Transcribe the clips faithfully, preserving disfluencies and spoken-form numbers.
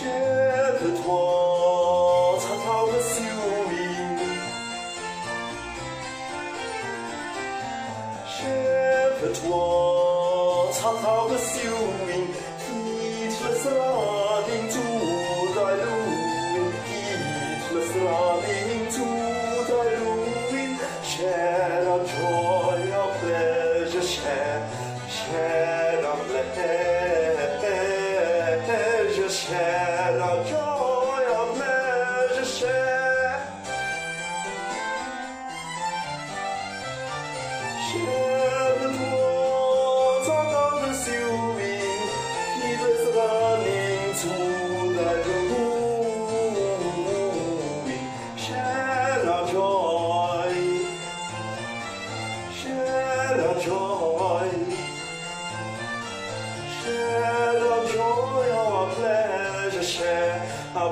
toi, ça t'a reçu, toi, ça t'a reçu, heedless running to thy ruin, heedless running to thy ruin, share our joy, our pleasure, share, share our pleasure, share our joy, our pleasure, share, share. Running to the ruin, share our joy, share our joy, share our joy, our pleasure, share our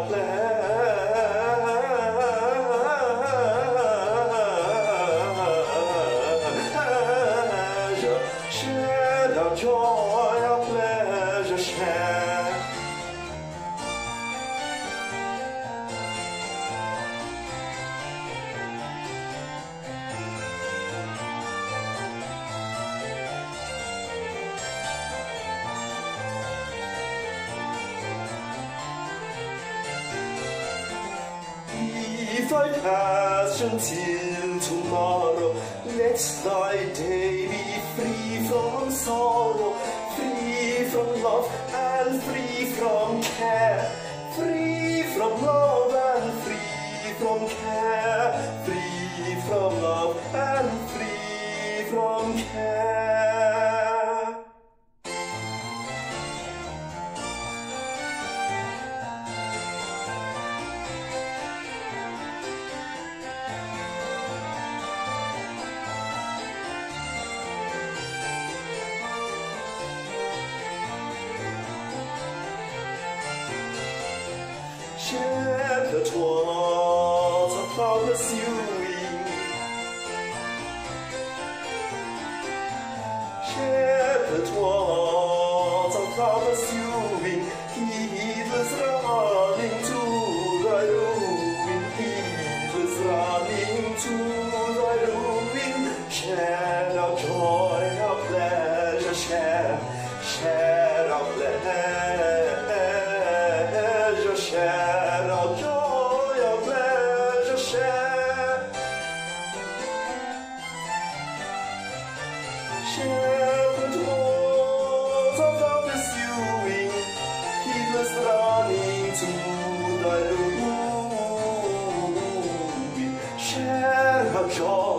pleasure, share our joy, our pleasure, share. If I pass until tomorrow, let thy day be free from sorrow, free from love and free from care, free from love and free from care, free from love and free from care. Shepherd was a cloud pursuing, Shepherd was a cloud pursuing, heedless running to thy ruin, heedless running to thy ruin, share our joy, our pleasure, share, share our pleasure, share our joy, our pleasure, share. Shepherd was of the pursuing, heedless running to thy ruin, share our joy.